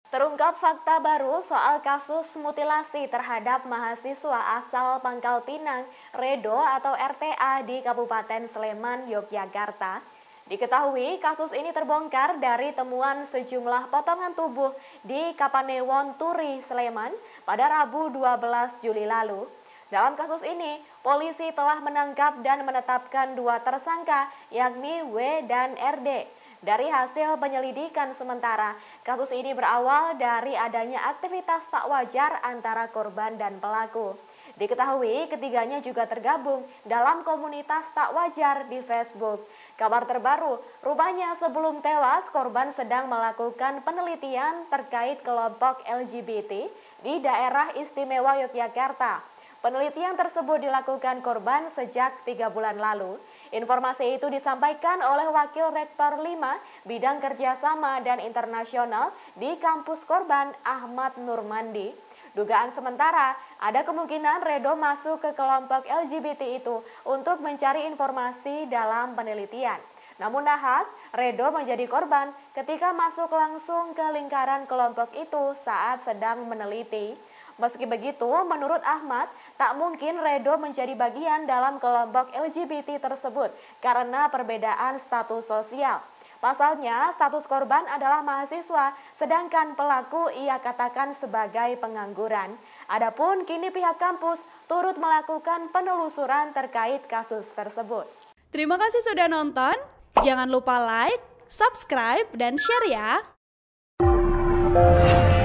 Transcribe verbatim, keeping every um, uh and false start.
Terungkap fakta baru soal kasus mutilasi terhadap mahasiswa asal Pangkal Pinang, Redo atau R T A di Kabupaten Sleman, Yogyakarta. Diketahui kasus ini terbongkar dari temuan sejumlah potongan tubuh di Kapanewon Turi, Sleman pada Rabu dua belas Juli lalu. Dalam kasus ini, polisi telah menangkap dan menetapkan dua tersangka, yakni W dan R D. Dari hasil penyelidikan sementara, kasus ini berawal dari adanya aktivitas tak wajar antara korban dan pelaku. Diketahui ketiganya juga tergabung dalam komunitas tak wajar di Facebook. Kabar terbaru, rupanya sebelum tewas, korban sedang melakukan penelitian terkait kelompok L G B T di daerah istimewa Yogyakarta. Penelitian tersebut dilakukan korban sejak tiga bulan lalu. Informasi itu disampaikan oleh Wakil Rektor lima Bidang Kerjasama dan Internasional di kampus korban, Ahmad Nurmandi. Dugaan sementara, ada kemungkinan Redo masuk ke kelompok L G B T itu untuk mencari informasi dalam penelitian. Namun nahas, Redo menjadi korban ketika masuk langsung ke lingkaran kelompok itu saat sedang meneliti. Meski begitu, menurut Ahmad, tak mungkin Redo menjadi bagian dalam kelompok L G B T tersebut karena perbedaan status sosial. Pasalnya, status korban adalah mahasiswa, sedangkan pelaku ia katakan sebagai pengangguran. Adapun kini pihak kampus turut melakukan penelusuran terkait kasus tersebut. Terima kasih sudah nonton. Jangan lupa like, subscribe, dan share ya.